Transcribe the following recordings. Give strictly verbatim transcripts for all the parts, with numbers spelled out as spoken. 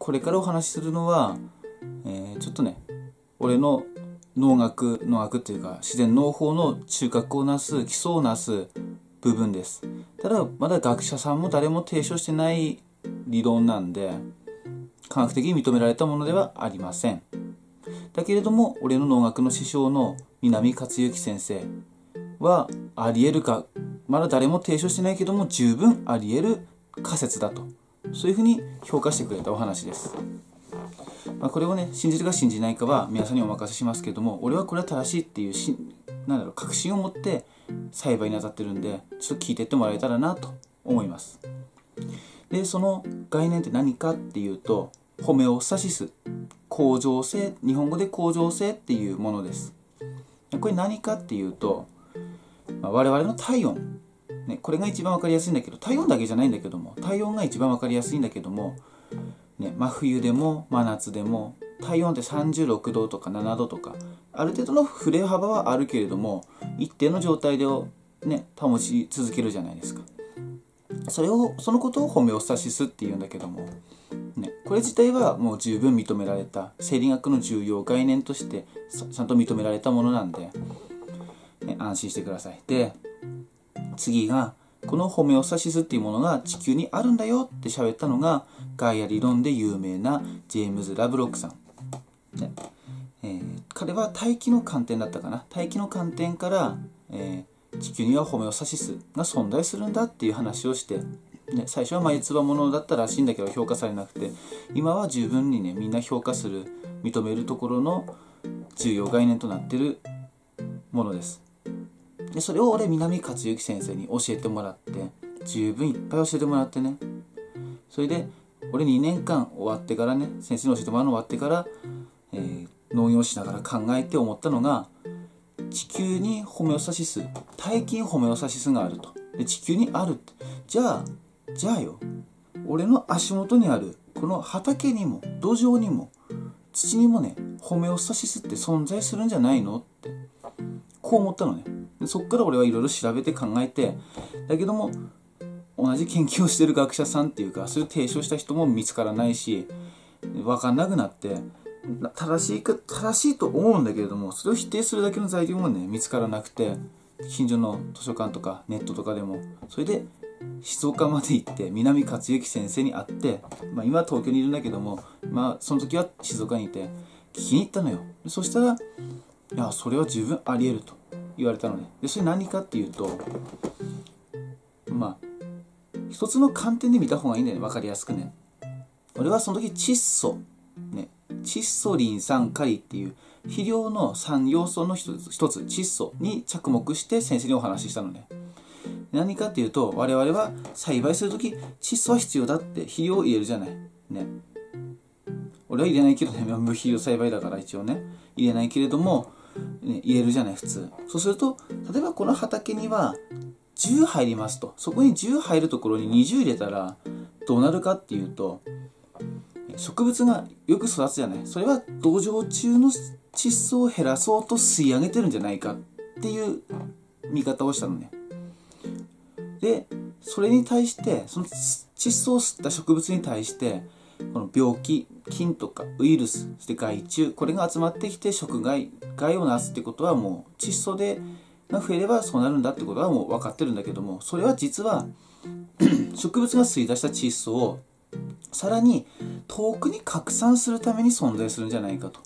これからお話しするのは、えー、ちょっとね俺の農学農学っていうか自然農法の中核をなす基礎をなす部分です。ただまだ学者さんも誰も提唱してない理論なんで科学的に認められたものではありません。だけれども俺の農学の師匠の南克行先生はあり得るか、まだ誰も提唱してないけども十分あり得る仮説だと、そういうふうに評価してくれたお話です。まあ、これをね信じるか信じないかは皆さんにお任せしますけども、俺はこれは正しいっていうしなんだろう確信を持って栽培に当たってるんで、ちょっと聞いてってもらえたらなと思います。でその概念って何かっていうと、ホメオスタシス、恒常性、日本語で恒常性っていうものです。これ何かっていうと、まあ、我々の体温、ね、これが一番分かりやすいんだけど、体温だけじゃないんだけども、体温が一番分かりやすいんだけども、ね、真冬でも真夏でも体温ってさんじゅうろくどとかななどとかある程度の振れ幅はあるけれども一定の状態で、ね、保ち続けるじゃないですか。それをそのことをホメオスタシスっていうんだけども、ね、これ自体はもう十分認められた生理学の重要概念としてちゃんと認められたものなんで、ね、安心してください。で次がこのホメオスタシスっていうものが地球にあるんだよって喋ったのがガイア理論で有名なジェームズ・ラブロックさん、ねえー、彼は大気の観点だったかな、大気の観点から、えー、地球にはホメオスタシスが存在するんだっていう話をして、ね、最初は眉唾物だったらしいんだけど評価されなくて、今は十分にねみんな評価する認めるところの重要概念となっているものです。でそれを俺南克行先生に教えてもらって、十分いっぱい教えてもらってね、それで俺にねんかん終わってからね、先生に教えてもらうの終わってから、えー、農業しながら考えて思ったのが、地球にホメオスタシス、大気にホメオスタシスがあると。で地球にあるって、じゃあじゃあよ俺の足元にあるこの畑にも土壌にも土にもねホメオスタシスって存在するんじゃないのってこう思ったのね。でそっから俺はいろいろ調べて考えて、だけども同じ研究をしてる学者さんっていうかそういう提唱した人も見つからないし分かんなくなって、正しいか正しいと思うんだけれどもそれを否定するだけの材料もね見つからなくて、近所の図書館とかネットとかでも、それで静岡まで行って南克行先生に会って、まあ、今は東京にいるんだけども、まあ、その時は静岡にいて聞きに行ったのよ。そしたらいやそれは十分あり得ると言われたのね。でそれ何かっていうと、まあ一つの観点で見た方がいいんだよね、分かりやすくね。俺はその時窒素、ね、窒素リン酸カリっていう肥料のさん要素の一つ、一つ窒素に着目して先生にお話ししたのね。何かっていうと、我々は栽培する時窒素は必要だって肥料を入れるじゃないね。俺は入れないけどね、無肥料栽培だから一応ね入れないけれども、ね、入れるじゃない普通。そうすると例えばこの畑にはじゅう入りますと、そこにじゅう入るところににじゅう入れたらどうなるかっていうと、植物がよく育つじゃない。それは土壌中の窒素を減らそうと吸い上げてるんじゃないかっていう見方をしたのね。でそれに対してその窒素を吸った植物に対してこの病気、菌とかウイルス、そして害虫、これが集まってきて食害害をなすってことはもう窒素でが増えればそうなるんだってことはもう分かってるんだけども、それは実は植物が吸い出した窒素をさらに遠くに拡散するために存在するんじゃないかと。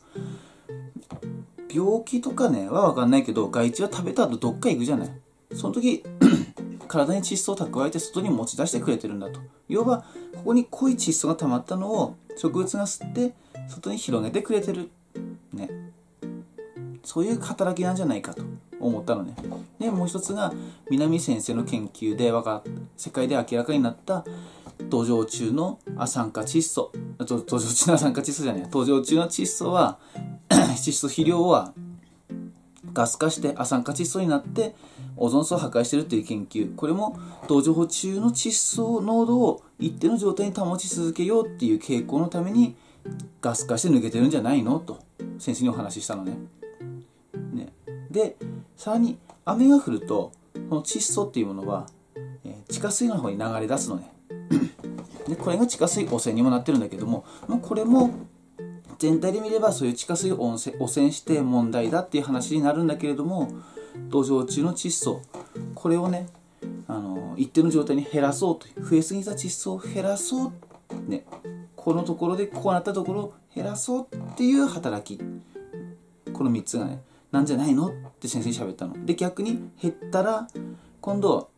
病気とかねは分かんないけど害虫は食べた後どっか行くじゃない。その時体に窒素を蓄えて外に持ち出してくれてるんだと。要はここに濃い窒素が溜まったのを植物が吸って外に広げてくれてるね、そういう働きなんじゃないかと思ったのね。でもう一つが南先生の研究でわか世界で明らかになった土壌中の亜酸化窒素、土壌中の亜酸化窒素じゃない土壌中の窒素は窒素肥料はガス化して亜酸化窒素になってオゾン層を破壊しているという研究、これも土壌中の窒素濃度を一定の状態に保ち続けようっていう傾向のためにガス化して抜けてるんじゃないのと先生にお話ししたのね。ねでさらに雨が降るとこの窒素っていうものは、えー、地下水の方に流れ出すのねでこれが地下水汚染にもなってるんだけども、もうこれも全体で見ればそういう地下水を汚染汚染して問題だっていう話になるんだけれども、土壌中の窒素、これをねあの一定の状態に減らそうという、増えすぎた窒素を減らそうね、このところでこうなったところを減らそうっていう働き、このみっつがねなんじゃないのって先生に喋ったので、逆に減ったら今度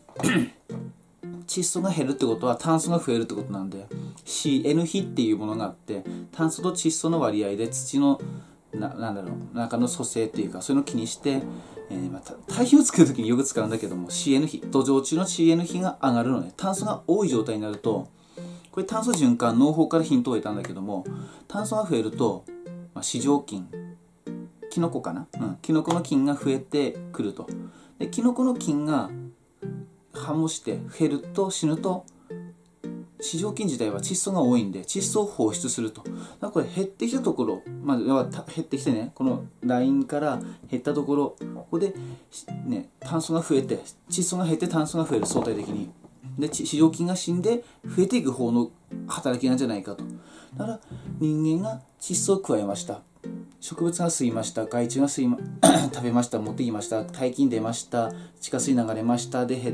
窒素が減るってことは炭素が増えるってことなんで、 シーエヌ 比っていうものがあって、炭素と窒素の割合で土のななんだろう中の組成っていうか、そういうのを気にして、えーまた堆肥を作る時によく使うんだけども、 シーエヌ 比、土壌中の シーエヌ 比が上がるのね。炭素が多い状態になると、これ炭素循環農法からヒントを得たんだけども、炭素が増えると、まあ、四条菌、キノコかな、うん、キノコの菌が増えてくると。でキノコの菌が反応して減ると死ぬと、四条菌自体は窒素が多いんで窒素を放出すると。だからこれ減ってきたところ、まあ、減ってきてね、このラインから減ったところ、ここで、ね、炭素が増えて窒素が減って炭素が増える、相対的に。で四条菌が死んで増えていく方の働きなんじゃないかと。だから人間が窒素を加えました、植物が吸いました、害虫が吸い、ま、食べました、持ってきました、大気に出ました、地下水流れましたで減って、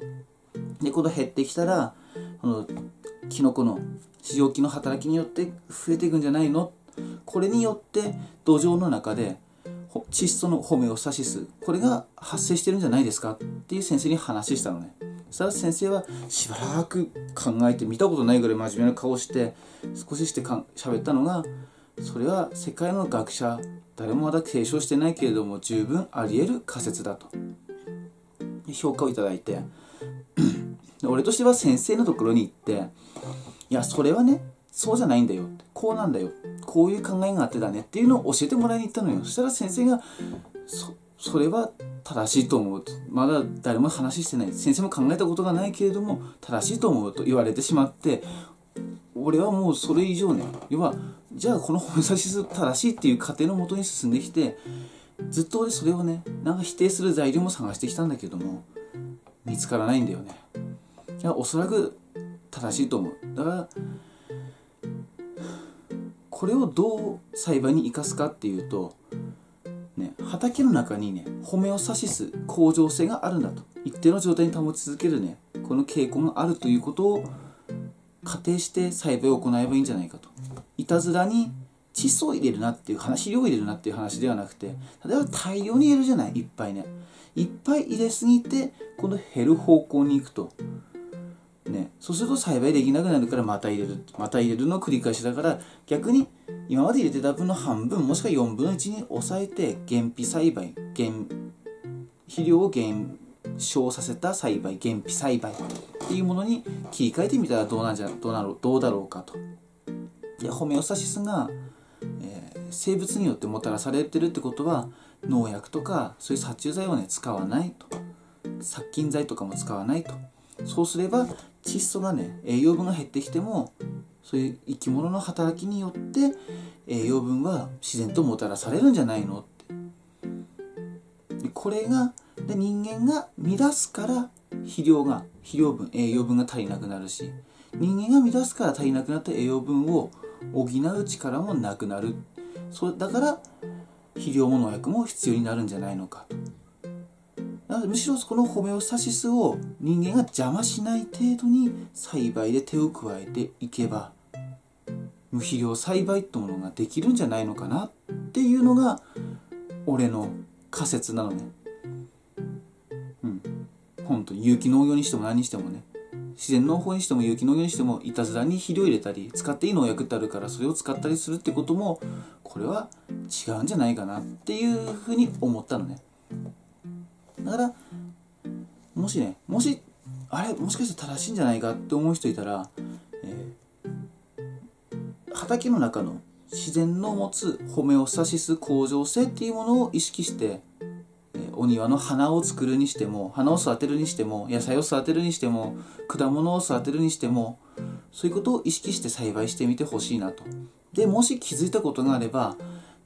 でこの減ってきたらこのキノコの四条菌の働きによって増えていくんじゃないの。これによって土壌の中で窒素のホメオスタシス、これが発生してるんじゃないですかっていう先生に話したのね。そしたら先生はしばらく考えて、見たことないぐらい真面目な顔して少ししてか喋ったのが、それは世界の学者誰もまだ提唱してないけれども十分あり得る仮説だと評価をいただいて俺としては先生のところに行って、いやそれはねそうじゃないんだよ、こうなんだよ、こういう考えがあってだねっていうのを教えてもらいに行ったのよ。そしたら先生が そ, それは正しいと思うと、まだ誰も話してない、先生も考えたことがないけれども正しいと思うと言われてしまって、俺はもうそれ以上ね、要はじゃあこのホメオスタシス正しいっていう過程のもとに進んできて、ずっと俺それをねなんか否定する材料も探してきたんだけども見つからないんだよね。いやおそらく正しいと思う。だからこれをどう栽培に生かすかっていうと、ね、畑の中にねホメオスタシス、恒常性があるんだと、一定の状態に保ち続けるねこの傾向があるということを仮定して栽培を行えばいいんじゃないかと。いたずらに窒素を入れるなっていう話、肥料を入れるなっていう話ではなくて、例えば大量に入れるじゃない、いっぱいね、いっぱい入れすぎて今度減る方向に行くとね、そうすると栽培できなくなるからまた入れるまた入れるの繰り返しだから、逆に今まで入れてた分の半分もしくはよんぶんのいちに抑えて減肥栽培、減肥料を減少させた栽培、減肥栽培っていうものに切り替えてみたらどうなんじゃどうなろうどうだろうかと。でホメオスタシスが、えー、生物によってもたらされてるってことは、農薬とかそういう殺虫剤をね使わないと、殺菌剤とかも使わないと。そうすれば窒素がね栄養分が減ってきても、そういう生き物の働きによって栄養分は自然ともたらされるんじゃないのって。でこれがで人間が乱すから肥料が肥料分栄養分が足りなくなるし、人間が乱すから足りなくなった栄養分を補う力もなくなる。そうだから肥料も農薬も必要になるんじゃないのかと。だからむしろこのホメオスタシスを人間が邪魔しない程度に栽培で手を加えていけば、無肥料栽培ってものができるんじゃないのかなっていうのが俺の仮説なのね。うん本当に有機農業にしても何にしてもね、自然農法にしても有機農業にしてもいたずらに肥料入れたり使っていい農薬ってあるから、それを使ったりするってこともこれは違うんじゃないかなっていうふうに思ったのね。だからもしねもしあれもしかして正しいんじゃないかって思う人いたら、えー、畑の中の自然の持つホメオスタシス、恒常性っていうものを意識して、えー、お庭の花を作るにしても、花を育てるにしても、野菜を育てるにしても、果物を育てるにしても、そういうことを意識して栽培してみてほしいなと。でもし気づいたことがあれば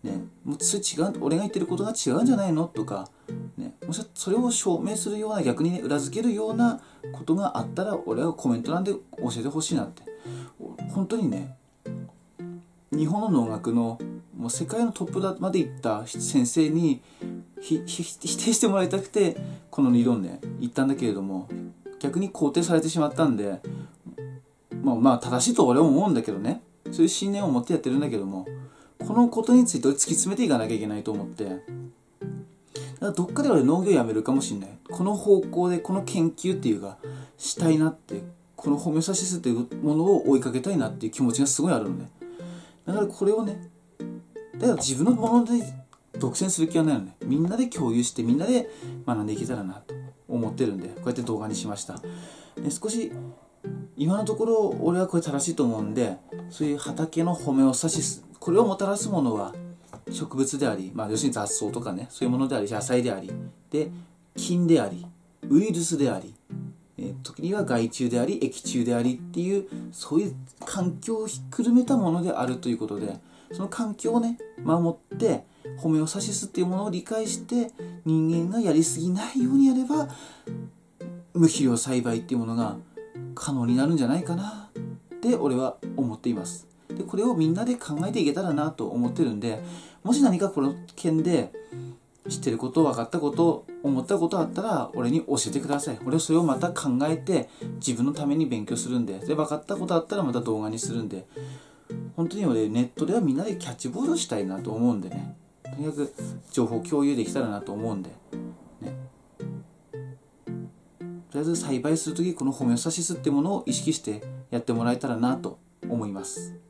ね、もうそれ違う、俺が言ってることが違うんじゃないのとか、ね、もしそれを証明するような、逆にね裏付けるようなことがあったら俺はコメント欄で教えてほしいなって。本当にね、日本の農学のもう世界のトップまで行った先生にひひ否定してもらいたくてこの理論ね言ったんだけれども、逆に肯定されてしまったんで、まあまあ正しいと俺は思うんだけどね、そういう信念を持ってやってるんだけども、このことについて突き詰めていかなきゃいけないと思って、だからどっかで俺農業やめるかもしれない。この方向でこの研究っていうかしたいなって、このホメオスタシスっていうものを追いかけたいなっていう気持ちがすごいあるのね。だからこれをね、だから自分のもので独占する気はないのね。みんなで共有してみんなで学んでいけたらなと思ってるんで、こうやって動画にしました。で少し今のところ俺はこれ正しいと思うんで、そういう畑のホメオスタシス、これをもたらすものは植物であり、まあ、要するに雑草とかね、そういうものであり、野菜であり、で菌であり、ウイルスであり、えー、時には害虫であり益虫でありっていう、そういう環境をひっくるめたものであるということで、その環境をね守ってホメオスタシスっていうものを理解して人間がやりすぎないようにやれば無肥料栽培っていうものが可能になるんじゃないかなって俺は思っています。でこれをみんなで考えていけたらなと思ってるんで、もし何かこの件で知ってること、分かったこと、思ったことあったら俺に教えてください。俺はそれをまた考えて自分のために勉強するんで、で分かったことあったらまた動画にするんで、本当に俺ネットではみんなでキャッチボールしたいなと思うんでね、とにかく情報共有できたらなと思うんで、ね、とりあえず栽培するときこのホメオスタシスってものを意識してやってもらえたらなと思います。